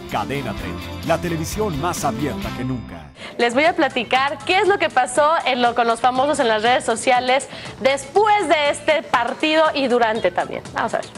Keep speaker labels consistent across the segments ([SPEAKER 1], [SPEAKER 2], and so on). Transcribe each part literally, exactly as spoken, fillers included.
[SPEAKER 1] Cadena treinta, la televisión más abierta que nunca.
[SPEAKER 2] Les voy a platicar qué es lo que pasó en lo, con los famosos en las redes sociales después de este partido y durante también. Vamos a ver.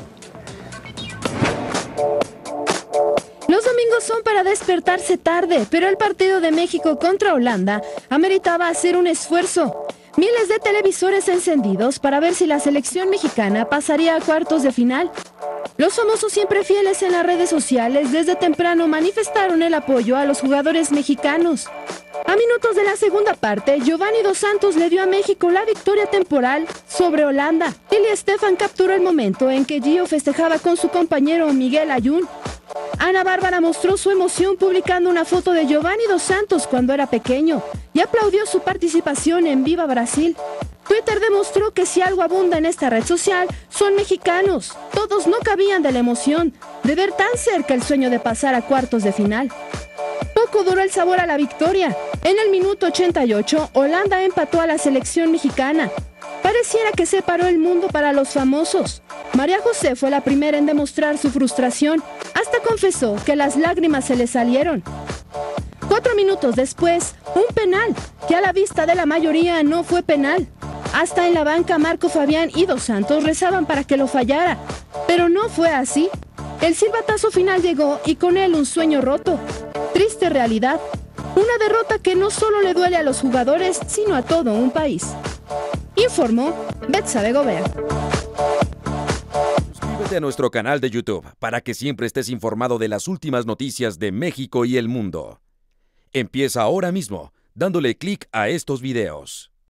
[SPEAKER 3] Los domingos son para despertarse tarde, pero el partido de México contra Holanda ameritaba hacer un esfuerzo. Miles de televisores encendidos para ver si la selección mexicana pasaría a cuartos de final. Los famosos siempre fieles en las redes sociales desde temprano manifestaron el apoyo a los jugadores mexicanos. A minutos de la segunda parte, Giovanni Dos Santos le dio a México la victoria temporal sobre Holanda. Lili Estefan capturó el momento en que Gio festejaba con su compañero Miguel Ayun. Ana Bárbara mostró su emoción publicando una foto de Giovanni Dos Santos cuando era pequeño y aplaudió su participación en Viva Brasil. Twitter demostró que si algo abunda en esta red social, son mexicanos. Todos no cabían de la emoción de ver tan cerca el sueño de pasar a cuartos de final. Poco duró el sabor a la victoria. En el minuto ochenta y ocho, Holanda empató a la selección mexicana. Pareciera que separó el mundo para los famosos. María José fue la primera en demostrar su frustración. Hasta confesó que las lágrimas se le salieron. Cuatro minutos después, un penal, que a la vista de la mayoría no fue penal. Hasta en la banca Marco Fabián y Dos Santos rezaban para que lo fallara. Pero no fue así. El silbatazo final llegó y con él un sueño roto. Triste realidad. Una derrota que no solo le duele a los jugadores, sino a todo un país. Informó Betsabe Gobea.
[SPEAKER 4] Suscríbete a nuestro canal de YouTube para que siempre estés informado de las últimas noticias de México y el mundo. Empieza ahora mismo dándole clic a estos videos.